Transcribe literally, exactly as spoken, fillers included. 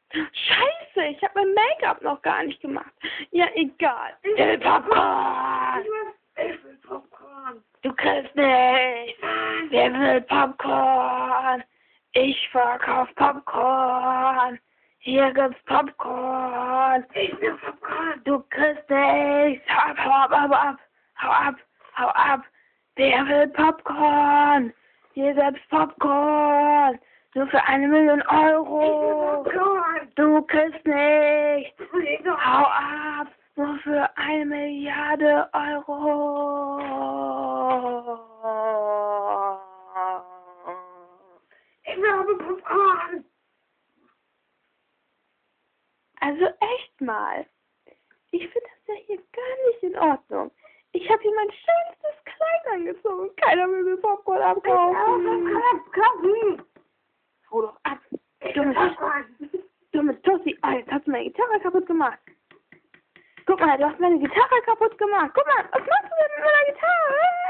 Scheiße, ich habe mein Make-up noch gar nicht gemacht. Ja, egal. Ich will Popcorn. Ich will Popcorn. Du kriegst nichts. Wer will Popcorn? Ich verkauf Popcorn. Hier gibt's Popcorn. Ich will Popcorn. Du kriegst nichts. Hau ab, hau ab, hau ab. Hau ab, hau ab. Wer will Popcorn? Hier gibt's Popcorn. Nur für eine Million Euro. Ich will Popcorn. Du kriegst nichts. Egal. Hau ab. Nur für eine Milliarde Euro. Ich will aber Popcorn. Also echt mal. Ich finde das ja hier gar nicht in Ordnung. Ich habe hier mein schönstes Kleid angezogen. Keiner will mir Popcorn abkaufen. Popcorn. Hau doch ab. Dummes, dummes Tussi. Oh, jetzt hast du meine Gitarre kaputt gemacht. Guck mal, du hast meine Gitarre kaputt gemacht. Guck mal, was machst du denn mit meiner Gitarre?